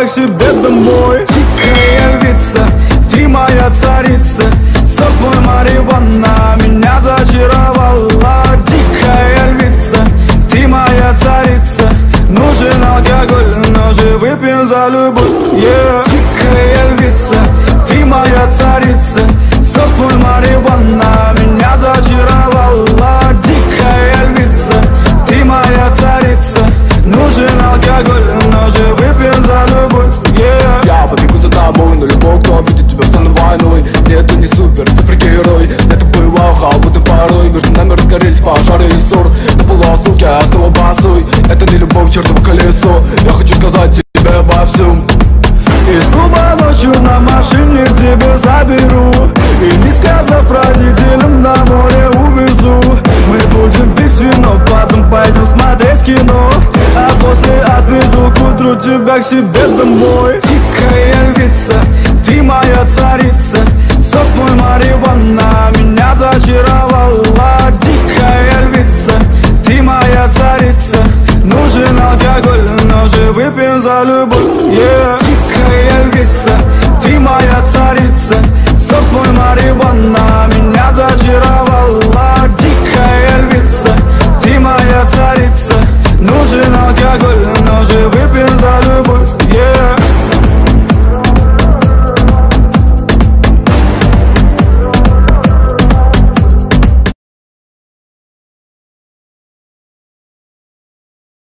себе домой. Дикая львица, ты моя царица, сок мой марихуана меня зачаровала. Дикая львица, ты моя царица, нужен алкоголь, но же выпьем за любовь, yeah. Дикая львица, ты моя царица, сок мой марихуана меня зачаровала. Дикая львица, ты моя царица, нужен алкоголь, но же выпьем за любовь, yeah. Я побегу за тобой, но любой, кто обидит тебя, стану войной. Нет, ты не супергерой, это было холодно порой. Между нами разгорелись пожары и ссор. На полуосколке я снова босой. Это не любовь, чертово колесо. Я хочу сказать тебе обо всем. Из клуба ночью на машине тебя заберу, и не сказав родителям, на море увезу. Мы будем пить вино, потом пойдем смотреть кино, а после отвезу к утру тебя к себе домой. Дикая